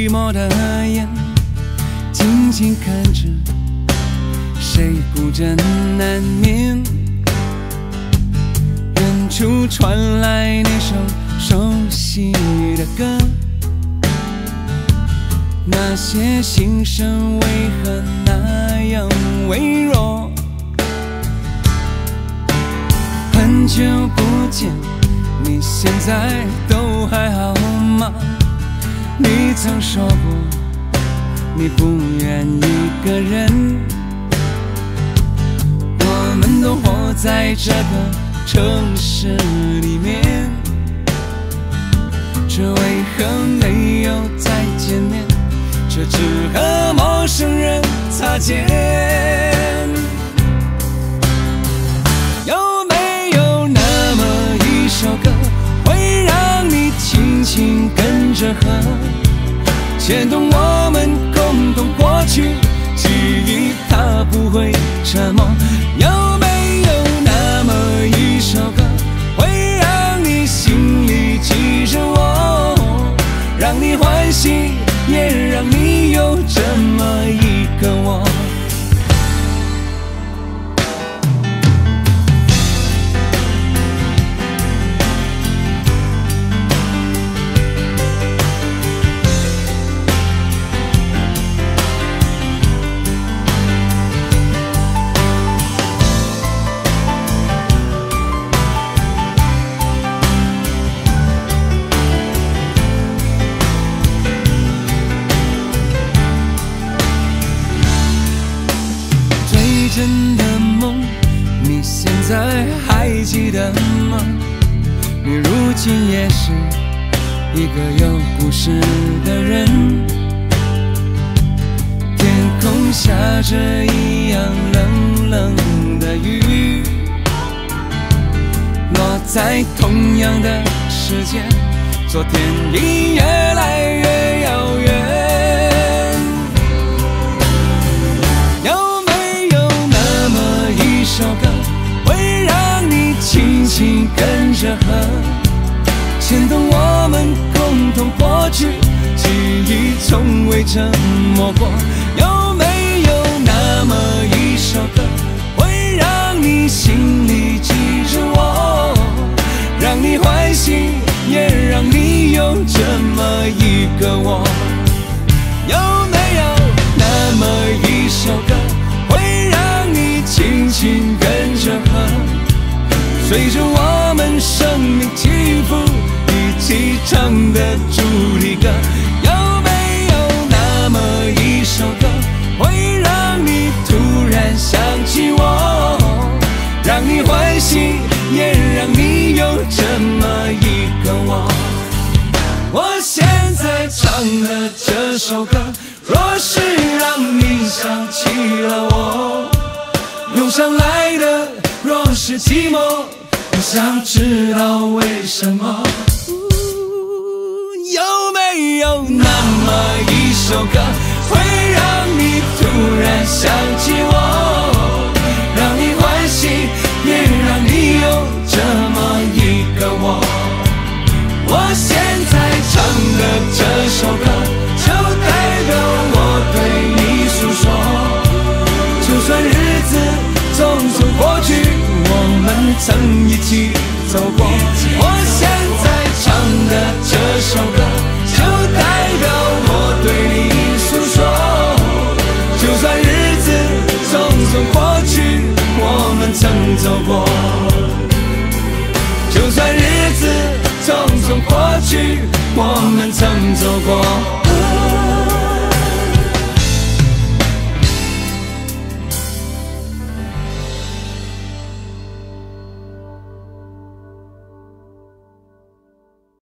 寂寞的眼，静静看着谁孤枕难眠。远处传来那首熟悉的歌，那些心声为何那样微弱？很久不见，你现在都还好吗？你曾说过你不愿一个人，我们都活在这个城市里面，这为何没有再见面？这只和陌生人擦肩。有没有那么一首歌，会让你轻轻跟着和，牵动我们共同过去，记忆它不会沉默。有没有那么一首歌，会让你心里记着我，让你欢喜，也让你有这么一个我。真的梦，你现在还记得吗？你如今也是一个有故事的人。天空下着一样冷冷的雨，落在同样的时间，昨天已越来越遥远。首歌会让你轻轻跟着和，牵动我们共同过去，记忆从未沉默过。有没有那么一首歌，会让你心里记着我，让你欢喜，也让你有这么一个我？有没有那么一首歌，会让你轻轻跟着和，随着我们生命起伏一起唱的主题歌？有没有那么一首歌，会让你突然想起我，让你欢喜，也让你有这么一个我？我现在唱的这首歌，若是让你想起了我，涌上来的若是寂寞，我想知道为什么。有没有那么一首歌，会让你突然想起我，让你欢喜，也让你有这么一个我？我现在唱的这首歌，就代表我对你诉说。就算日子匆匆过去，我们曾一起走过。我现在唱的这首歌，就代表我对你诉说。就算日子匆匆过去，我们曾走过。就算日子匆匆过去，我们曾走过。